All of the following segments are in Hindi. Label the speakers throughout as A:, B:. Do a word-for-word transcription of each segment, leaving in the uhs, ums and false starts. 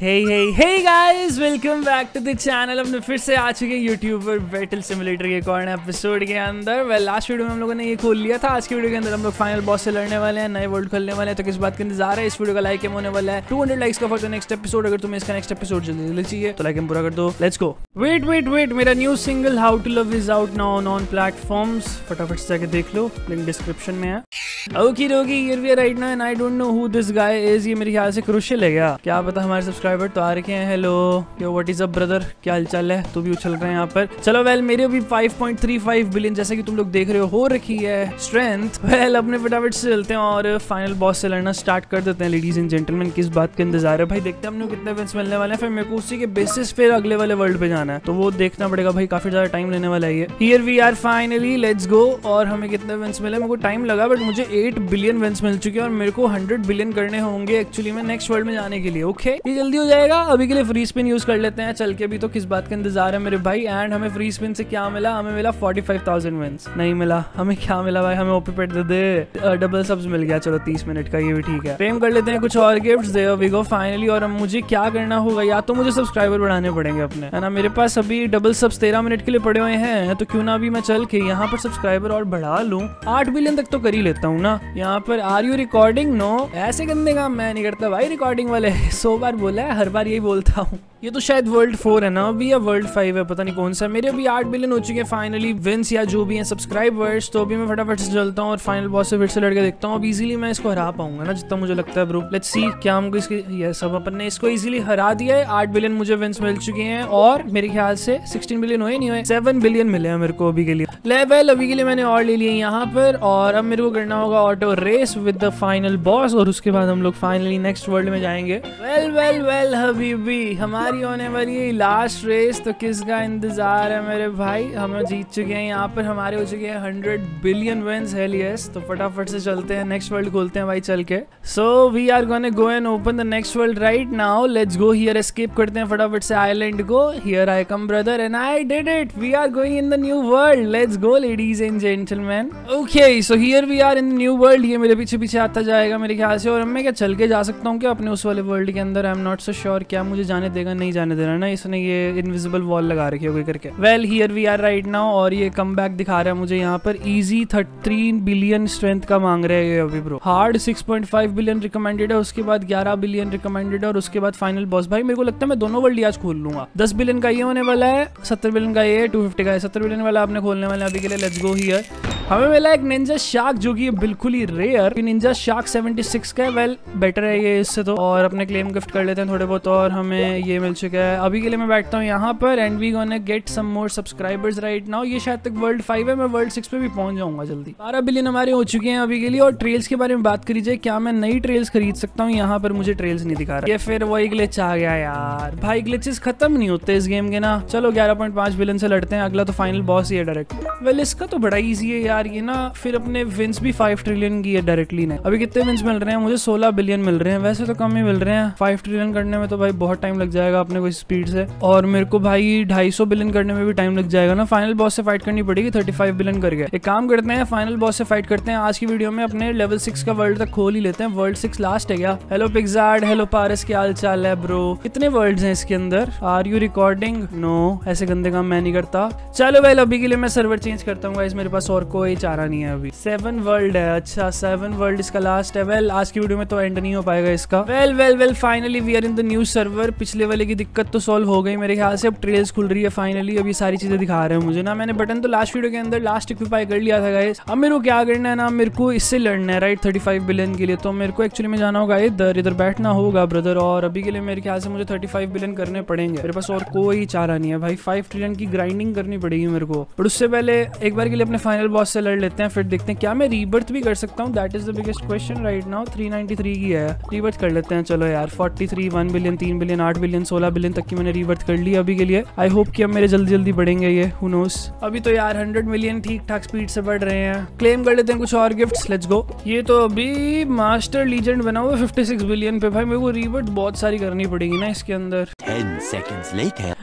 A: Hey hey hey guys, welcome back to the channel. हमने फिर से आ चुके हैं यूट्यूब पर बैटल सिमुलेटर के कौन एपिसोड के अंदर। वेल लास्ट वीडियो में हम लोगों ने ये खोल लिया था। आज की वीडियो के अंदर हम लोग फाइनल बॉस से लड़ने वाले हैं, नए वर्ल्ड खोलने वाले हैं। तो किस बात का इंतजार है? इस वीडियो का लाइक होने वाला है टू हंड्रेड लाइक्स का फॉर द नेक्स्ट एपिसोड। अगर तुम्हें इसका नेक्स्ट एपिसोड जल्दी जल्दी चाहिए तो लाइक हम पूरा कर दो। Let's go. Wait wait wait मेरा new single how to love is out now on on platforms. फटाफट से जाके देख लो, लिंक डिस्क्रिप्शन में है। Okay okay, here we are right now and I don't know who this guy is. ये मेरे ख्याल से क्रुशियल है क्या क्या पता। हमारे सब्सक्राइबर तो आ रखे हैं। Hello yo what is up brother, क्या हालचाल है? तो भी उछल रहे हैं यहाँ पर। चलो वेल मेरे भी five point three five billion जैसे कि तुम लोग देख रहे हो हो रखी है स्ट्रेंथ। वेल अपने फटाफट से चलते हैं और फाइनल बॉस से लड़ना स्टार्ट कर देते हैं। लेडीज एंड जेंटलमैन, किस बात का इंतजार है भाई? देखते हैं हमने कितने विन्स मिलने वाले हैं, फिर मेरे को उसी के बेसिस फिर अगले वाले वर्ल्ड पे जाना है, तो वो देखना पड़ेगा भाई। काफी ज्यादा टाइम लेने वाला है ये। Here we are finally, let's go. और हमें कितने विन्स मिले? मेरे को टाइम लगा बट मुझे एट बिलियन विन्स मिल चुके हैं और मेरे को हंड्रेड बिलियन करने होंगे एक्चुअली में नेक्स्ट वर्ल्ड में जाने के लिए। ओके ये जल्दी हो जाएगा। अभी के लिए फ्री स्पिन यूज कर लेते हैं चल के भी, तो किस बात का इंतजार है मेरे भाई। एंड हमें फ्री स्पिन से क्या मिला? हमें मिला फोर्टी फाइव थाउजेंड विन्स। नहीं मिला। हमें क्या मिला भाई? हमें ओपी पेट दे दे, डबल सब्स मिल गया। चलो तीस मिनट का, ये भी ठीक है। क्लेम कर लेते हैं कुछ और gifts. There we go finally. और अब मुझे क्या करना होगा? या तो मुझे सब्सक्राइबर बढ़ाने पड़ेंगे अपने, है ना। मेरे पास अभी डबल सब्स तेरह मिनट के लिए पड़े हुए हैं, तो क्यों ना अभी मैं चल के यहाँ पर सब्सक्राइबर और बढ़ा लूं। आठ बिलियन तक तो कर ही लेता हूँ ना। यहाँ पर आर यू रिकॉर्डिंग? नो, ऐसे गंदे काम मैं नहीं करता भाई। रिकॉर्डिंग वाले सौ बार बोला है, हर बार यही बोलता हूँ। ये तो शायद वर्ल्ड फोर है ना अभी, या वर्ल्ड फाइव है, पता नहीं कौन सा। मेरे अभी आठ बिलियन हो चुके हैं फाइनली विंस या जो भी है सब्सक्राइबर्स। तो अभी मैं फटाफट से चलता हूँ और फाइनल बॉस से फिर से लड़के देखता हूँ। अब इजीली मैं इसको हरा पाऊंगा ना, जितना मुझे लगता है ब्रो। लेट्स सी क्या हमको इसकी, ये सब अपन ने इसको इजीली हरा दिया है। आठ बिलियन मुझे विंस मिल चुके हैं और मेरे ख्याल से सिक्सटीन बिलियन हुए नहीं हुए, सेवन बिलियन मिले हैं मेरे को अभी के लिए। लेवल अभी के लिए मैंने और ले लिए यहाँ पर। और अब मेरे को करना होगा auto race with the final boss, और उसके बाद हम लोग फाइनली नेक्स्ट वर्ल्ड में जाएंगे। वेल वेल वेल हबीबी, हमारी होने वाली लास्ट रेस। तो किसका इंतजार है मेरे भाई? हम जीत चुके हैं यहाँ पर, हमारे हो चुके हैं hundred billion wins. Hell yes. तो फटाफट से चलते हैं नेक्स्ट वर्ल्ड खोलते हैं भाई चल के। So we are gonna go and open the next world right now. Let's go. Here escape करते हैं फटाफट से आइलैंड को। Here I come brother and I did it. We are going in the new world. Let's go ladies and gentlemen. Okay so here we are in the new world. ये मेरे पीछे पीछे आता जाएगा मेरे ख्याल से। और मैं क्या चल के जा सकता हूँ क्या अपने उस वाले वर्ल्ड के अंदर? I am not so sure. क्या मुझे जाने देगा? नहीं जाने देना ना, इसने ये इनविजिबल वॉल लगा रखी होगी करके। Well here we are right now. और ये कम बैक दिखा रहा है मुझे यहाँ पर। इजी थर्टीन बिलियन स्ट्रेंथ का मांग रहे हैं अभी bro. Hard six point five billion recommended है, उसके बाद ग्यारह बिलियन रिकमेंडेड है, और उसके बाद फाइनल बॉस। भाई मेरे को लगता है मैं दोनों वर्ल्ड आज खोल लूंगा। दस बिलियन का ये होने वाला है, सत्तर बिलियन का ये, टू फिफ्टी का है। सत्तर बिलियन वाला आपने खोलने वाला है अभी के लिए। Let's go. हियर हमें मिला एक निंजा शार्क, जो कि बिल्कुल ही rare. Ninja shark seventy six का है। वेल बेटर है ये इससे तो। और अपने क्लेम गिफ्ट कर लेते हैं थोड़े बहुत। और हमें ये मिल चुका है। अभी के लिए मैं बैठता हूँ यहाँ पर and we gonna get some more subscribers right now. ये शायद तक वर्ल्ड फाइव है, मैं वर्ल्ड सिक्स पे भी पहुंच जाऊंगा जल्दी। बारह बिलियन हमारे हो चुके हैं अभी के लिए। और ट्रेल्स के बारे में बात करी जाए, क्या मैं नई ट्रेल्स खरीद सकता हूँ? यहाँ पर मुझे ट्रेल्स नहीं दिखा रहा। ये फिर वही ग्लिच आ गया यार। भाई ग्लिचेस खत्म नहीं होते इस गेम के ना। चलो ग्यारह पॉइंट पांच बिलियन से लड़ते हैं। अगला तो फाइनल बॉस ही है डायरेक्ट। वेल इसका तो बड़ा ईजी है यार ये ना। फिर अपने विंस भी फाइव ट्रिलियन की है डायरेक्टली ने। अभी कितने विंस मिल रहे हैं मुझे? सोलह बिलियन मिल रहे हैं। वैसे तो कम ही मिल रहे हैं। फाइव ट्रिलियन करने में तो भाई बहुत टाइम लग जाएगा अपने को स्पीड से। और मेरे को भाई ढाई सौ बिलियन करने में भी टाइम लग जाएगा ना। फाइनल बॉस से फाइट करनी पड़ेगी थर्टी फाइव बिलियन करके। एक काम करते हैं, फाइनल बॉस से फाइट करते हैं आज की वीडियो में। अपने लेवल सिक्स का वर्ल्ड तक खोल ही लेते हैं। वर्ल्ड सिक्स लास्ट है क्या? हेलो पिक्सार्ड, हेलो पारस, क्या हाल चाल है ब्रो? कितने वर्ल्ड्स हैं इसके अंदर? Are you recording? नो, ऐसे गंदे काम मैं नहीं करता। चलो वेल अभी के लिए मैं सर्वर चेंज करता हूँ गाइस, मेरे पास और कोई चारा नहीं है अभी। सेवन वर्ल्ड है, अच्छा सेवन वर्ल्ड इसका लास्ट है। वेल आज की वीडियो में तो एंड नहीं हो पाएगा इसका। Well well well finally we are in the new server. पिछले वाले की दिक्कत तो सॉल्व हो गई मेरे ख्याल से। अब ट्रेल्स खुल रही है फाइनली। अभी सारी चीजें दिखा रहे हैं मुझे ना। मैंने बटन तो लास्ट वीडियो के अंदर लास्ट इक्विपाई कर लिया था गाइस। अब मेरे को क्या करना है ना, मेरे को इससे लड़ना है राइट थर्टी फाइव बिलियन के लिए। तो मेरे को एक्चुअली में जाना होगा इधर, इधर बैठना होगा ब्रदर। और अभी के लिए मेरे ख्याल से मुझे थर्टी फाइव बिलियन करने पड़ेंगे। मेरे पास और कोई चारा नहीं है भाई। फाइव ट्रिलियन की ग्राइंडिंग करनी पड़ेगी मेरे को। पर उससे पहले एक बार के लिए अपने फाइनल बॉस से लड़ लेते हैं, फिर देखते हैं क्या मैं रीबर्थ भी कर सकता हूँ। That is the biggest question right now. Three ninety three की है, रीबर्थ कर लेते हैं। चलो यार फोर्टी थ्री, वन बिलियन, तीन बिलियन, आठ बिलियन, सोलह बिलियन तक की मैंने रीबर्थ कर ली अभी के लिए। आई होप कि अब मेरे जल्दी जल्दी बढ़ेंगे ये, हु नोस। अभी तो यार हंड्रेड मिलियन ठीक ठाक स्पीड से बढ़ रहे हैं। क्लेम कर लेते हैं कुछ और गिफ्ट्स। Let's go. ये तो अभी मास्टर लीजेंड बना हुआ फिफ्टी सिक्स बिलियन पे। भाई मेरे को रीबर्थ बहुत सारी करनी पड़ेगी ना इसके अंदर।
B: Ten seconds later.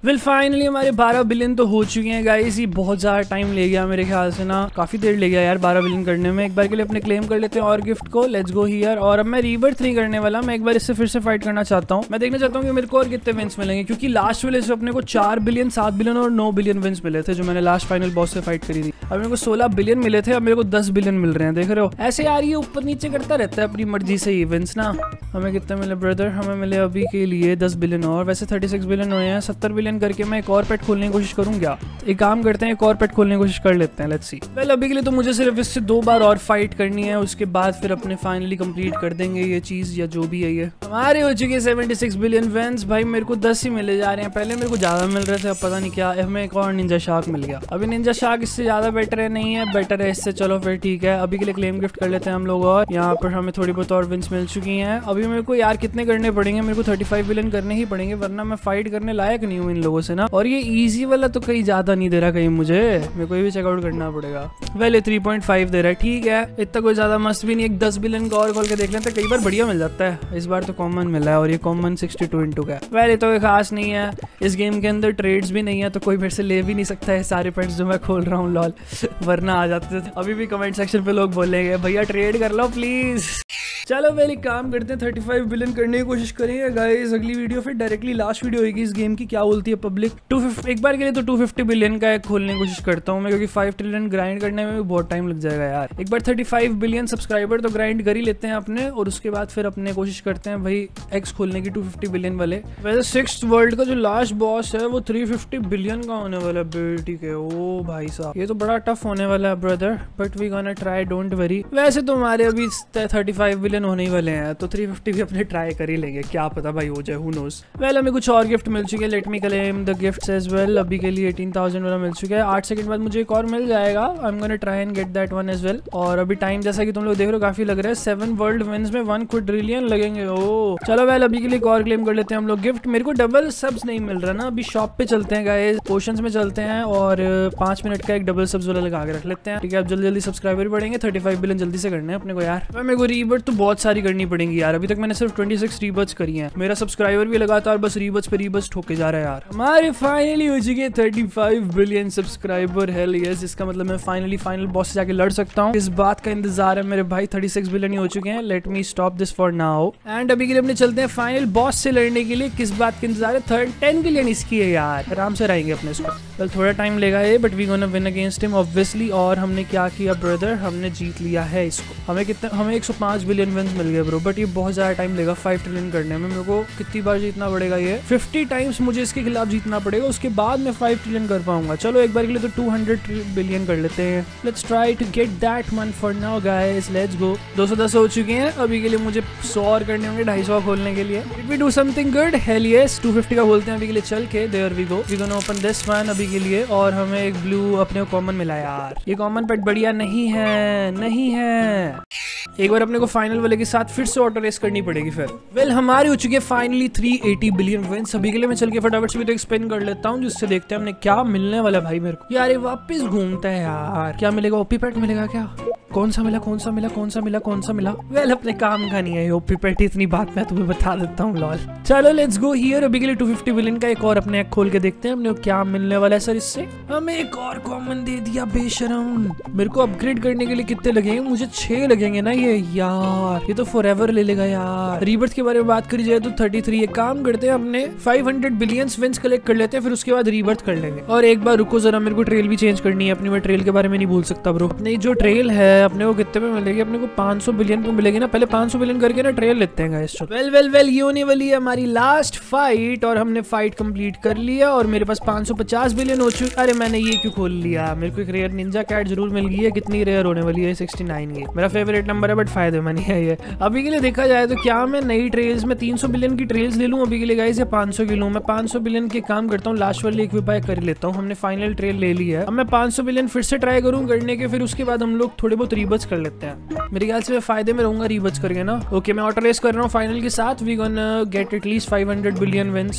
A: Well finally हमारे बारह बिलियन तो हो चुके हैं गाइस। ये बहुत ज़्यादा टाइम ले गया मेरे ख्याल से ना, काफ़ी देर ले गया यार बारह बिलियन करने में। एक बार के लिए अपने क्लेम कर लेते हैं और गिफ्ट को, लेट्स गो हियर। और अब मैं रीबर्थ नहीं करने वाला, मैं एक बार इससे फिर से फाइट करना चाहता हूँ। मैं देखना चाहता हूँ कि मेरे को और कितने विंस मिलेंगे, क्योंकि लास्ट वाले से अपने को चार बिलियन, सात बिलियन और नौ बिलियन विंस मिले थे जो मैंने लास्ट फाइनल बॉस से फाइट करी थी। अब मेरे को सोलह बिलियन मिले थे, अब मेरे को दस बिलियन मिल रहे हैं, देख रहे हो। ऐसे यार ये ऊपर नीचे करता रहता है अपनी मर्जी से ही विंस ना। हमें कितने मिले ब्रदर? हमें मिले अभी के लिए दस बिलियन और, वैसे छत्तीस बिलियन हुए हैं। सत्तर बिलियन करके मैं एक और पेट खोलने की कोशिश करूंगा। एक काम करते हैं, एक और पेट खोलने की कोशिश कर लेते हैं, लेट्स सी। वेल अभी के लिए तो मुझे सिर्फ इससे दो बार और फाइट करनी है, उसके बाद फिर अपने फाइनली कंप्लीट कर देंगे ये चीज या जो भी है ये। हमारे हो चुके छिहत्तर बिलियन विंस। भाई मेरे को दस ही मिले जा रहे हैं, पहले मेरे को ज्यादा मिल रहे थे, अब पता नहीं क्या। हमें एक और निंजा शार्क मिल गया। अभी निंजा शार्क इससे ज्यादा बेटर है, नहीं है बेटर है इससे, चलो फिर ठीक है। अभी के लिए क्लेम गिफ्ट कर लेते हैं हम लोग। और यहाँ पर हमें थोड़ी बहुत और विंस मिल चुकी हैं। अभी मेरे को यार कितने करने पड़ेंगे? मेरे को पैंतीस बिलियन करने ही पड़ेंगे, वरना मैं फाइट करने लायक नहीं हूँ इन लोगों से ना। और ये इजी वाला तो कहीं ज्यादा नहीं दे रहा कहीं मुझे, मेरे को ये भी चेकआउट करना पड़ेगा। वेल ये तीन पॉइंट पाँच दे रहा है, ठीक है, इतना कोई ज्यादा मस्त भी नहीं। एक दस बिलियन का और खोल के देख लेते हैं, कई बार बढ़िया मिल जाता है। इस बार तो कॉमन मिला है और ये कॉमन बासठ इंटू का है। वेल ये तो खास नहीं है, इस गेम के अंदर ट्रेड्स भी नहीं है, तो कोई मेरे से ले भी नहीं सकता है सारे पेट्स जो मैं खोल रहा हूँ, लॉल। वरना आ जाते थे। अभी भी कमेंट सेक्शन पे लोग बोलेंगे भैया ट्रेड कर लो प्लीज। चलो वेल एक काम करते हैं, पैंतीस बिलियन करने की कोशिश करेंगे गाइस। अगली वीडियो फिर डायरेक्टली लास्ट वीडियो होगी इस गेम की, क्या बोलती है पब्लिक। दो सौ पचास एक बार के लिए तो दो सौ पचास बिलियन का एक खोलने की कोशिश करता हूँ मैं, क्योंकि पाँच ट्रिलियन ग्राइंड करने में भी बहुत टाइम लग जाएगा यार। एक बार पैंतीस बिलियन सब्सक्राइबर तो ग्राइंड कर ही लेते हैं अपने, और उसके बाद फिर अपने कोशिश करते हैं भाई एक्स खोलने की दो सौ पचास बिलियन वाले। वैसे सिक्स्थ वर्ल्ड का जो लास्ट बॉस है वो तीन सौ पचास बिलियन का होने वाला है बेटी के। ओ भाई साहब ये तो बड़ा टफ होने वाला है brother, but we gonna try, don't worry. वैसे तो हमारे अभी पैंतीस बिलियन होने ही वाले हैं, तो तीन सौ पचास भी अपने ट्राई कर ही लेंगे, क्या पता भाई हो जाए, हु नोस। वेल हमें कुछ और गिफ्ट मिल चुके हैं, let me claim the gifts as well. अभी के लिए अठारह हज़ार वाला मिल चुका है, आठ सेकंड बाद मुझे एक और मिल जाएगा। I am gonna try and get that one as well. और अभी टाइम जैसा कि तुम लोग देख रहे हो काफी लग रहा है, सेवन वर्ल्ड विंस में वन क्वाड्रिलियन लगेंगे। ओ चलो वेल अभी के लिए एक और क्लेम कर लेते हैं हम लोग गिफ्ट। मेरे को डबल सब्स नहीं मिल रहा ना, अभी शॉप पे चलते हैं गाइस, पोशंस में चलते हैं और पांच मिनट का एक डबल सब्स वाला लगा के रख लेते हैं, ठीक है। अब जल्दी जल्दी सब्सक्राइबर भी बढ़ेंगे, पैंतीस बिलियन जल्दी से करने हैं अपने को यार। मेरे को रीबर्थ तो बहुत सारी करनी पड़ेंगी यार, अभी तक मैंने सिर्फ छब्बीस रीबर्थ्स करी हैं। मेरा सब्सक्राइबर भी लगातार बस रीबर्थ्स पे रीबर्थ्स ठोके जा रहा है यार। हमारे फाइनली हो चुके हैं पैंतीस बिलियन सब्सक्राइबर, हेल यस। इसका मतलब मैं फाइनली फाइनल बॉस से जाके लड़ सकता हूँ, इस बात का इंतजार है मेरे भाई। छत्तीस बिलियन ही हो चुके हैं, let me stop this for now. And अभी के लिए अपने चलते हैं फाइनल बॉस से लड़ने के लिए। किस बात का इंतजार है? थर्ड टेन बिलियन इसकी है यार, आराम से रहेंगे अपने इसको। well, थोड़ा टाइम लेगा ये, but we gonna win against him obviously. और हमने क्या किया ब्रदर, हमने जीत लिया है इसको। हमें कितने, हमें एक सौ पाँच बिलियन विंस मिल गए ब्रो, बट ये बहुत ज्यादा टाइम लेगा फाइव ट्रिलियन करने में। मेरे को कितनी बार जीतना पड़ेगा? ये पचास टाइम्स मुझे इसके खिलाफ जीतना पड़ेगा, उसके बाद मैं फाइव ट्रिलियन कर पाऊंगा। चलो एक बार के लिए तो दो सौ बिलियन कर लेते हैं। Let's try to get that one for now guys, let's go. दो सौ दस हो चुके हैं, अभी के लिए मुझे सौ और करने होंगे, ढाई सौ खोलने के लिए। If we do something good, hell yes. दो सौ पचास का खोलते हैं अभी के लिए, चल के there we go. We gonna open this one अभी के लिए। और हमें एक ब्लू अपने को कॉमन मिला यार, ये कॉमन पेट बढ़िया नहीं है, नहीं है। एक बार अपने को फाइनल वाले के साथ फिर से ऑटो रेस करनी पड़ेगी फिर। वेल well, हमारे हो चुके हैं फाइनली तीन सौ अस्सी बिलियन विंस। अभी के लिए मैं चल के फटाफट से भी तो एक स्पिन कर लेता हूँ, जिससे देखते हैं हमने क्या मिलने वाला है भाई मेरे को। यार ये वापस घूमता है यार, क्या मिलेगा? ओपी पेट मिलेगा क्या? कौन सा मिला, कौन सा मिला, कौन सा मिला, कौन सा मिला? वेल well, अपने काम का नहीं है ओपी पेट, इतनी बात मैं तुम्हें बता देता हूँ लॉल। चलो लेट्स गो हियर। अभी के लिए दो सौ पचास बिलियन का एक और अपने खोल के देखते हैं हमने क्या मिलने वाला है सर इससे। हमें एक और कॉमन दे दिया बेशरम। मेरे को अपग्रेड करने के लिए कितने लगेंगे? मुझे छह लगेंगे ना ये यार, ये तो फॉरएवर ले लेगा यार। रीबर्थ के बारे में बात करी जाए तो तैंतीस। एक काम करते हैं अपने पाँच सौ बिलियन विंस कलेक्ट कर लेते हैं, फिर उसके बाद रीबर्थ कर लेंगे। और एक बार रुको जरा, मेरे को ट्रेल भी चेंज करनी है अपनी, मैं ट्रेल के बारे में नहीं भूल सकता ब्रो। अपनी जो ट्रेल है अपने को कितने में मिलेगी? अपने को पाँच सौ बिलियन पे मिलेगी ना, पहले पाँच सौ बिलियन करके ना ट्रेल लेते हैं गाइस। वेल वेल वेल ये होने वाली है हमारी लास्ट फाइट, और हमने फाइट कंप्लीट कर लिया और मेरे पास पाँच सौ पचास बिलियन हो चुके। अरे मैंने ये क्यों खोल लिया? मेरे को एक रेयर निंजा कैट जरूर मिल गई है, कितनी रेयर होने वाली है? उनहत्तर की। मेरा फेवरेट नंबर है, बट फायदे में नहीं है ये। अभी के लिए देखा जाए तो क्या मैं नई ट्रेल्स में तीन सौ बिलियन की ट्रेल्स ले लूं अभी के लिए गाइस, या पाँच सौ की लूं? मैं पाँच सौ बिलियन के काम करता हूं, लास्ट वाली एक विपाय कर लेता हूं। हमने फाइनल ट्रेल ले ली है, अब मैं पाँच सौ बिलियन फिर से ट्राई करूं करने के, फिर उसके बाद हम लोग थोड़े बहुत रीबर्थ कर लेते हैं। मेरे ख्याल से मैं फायदे में रहूंगा रीबर्थ करके ना। ओके मैं ऑटो रेस कर रहा हूँ फाइनल के साथ। वी गोना गेट एटलीस्ट पाँच सौ बिलियन विंस।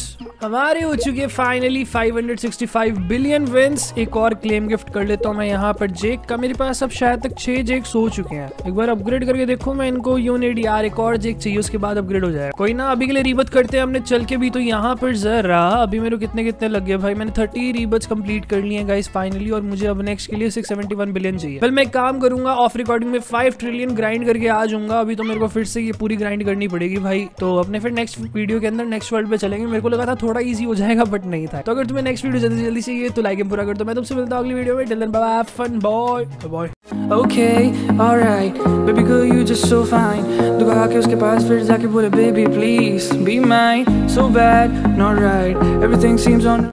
A: हमारे हो चुके हैं finally five hundred sixty five billion wins. एक और क्लेम गिफ्ट कर लेता हूँ मैं यहाँ पर जेक का। मेरे पास अब शायद तक छह जेक्स हो चुके हैं। एक बार अपग्रेड करके देखो मैं इनको। यूनिट यार एक और जेक चाहिए, उसके बाद अपग्रेड हो जाए। कोई ना, अभी के लिए रीबत करते हैं हमने चल के भी। तो यहाँ पर जरा अभी मेरे कितने कितने लग गए भाई। मैंने थर्टी रीबत्स कंप्लीट कर लिए हैं गाइस फाइनली, और मुझे अब नेक्स्ट के लिए सिक्स सेवेंटी वन बिलियन चाहिए। फिर मैं काम करूंगा ऑफ रिकॉर्डिंग में फाइव ट्रिलियन ग्राइंड करके आ जाऊंगा। अभी तो मेरे को फिर से ये पूरी ग्राइंड करनी पड़ेगी भाई। तो अपने फिर नेक्स्ट वीडियो के अंदर नेक्स्ट वर्ल्ड पे चलेंगे। मेरे को लगा था थोड़ा इजी हो जाएगा बट नहीं था। तो अगर तुम्हें नेक्स्ट वीडियो जल्दी जल्दी चाहिए तो लाइक पूरा कर दो। मैं तुमसे मिलता हूं अगली वीडियो में। Till then bye bye, fun boy boy.
B: Okay, alright, baby girl you just so fine. दुआ आके उसके पास फिर जाके बोले baby please be mine. So bad, not right, everything seems on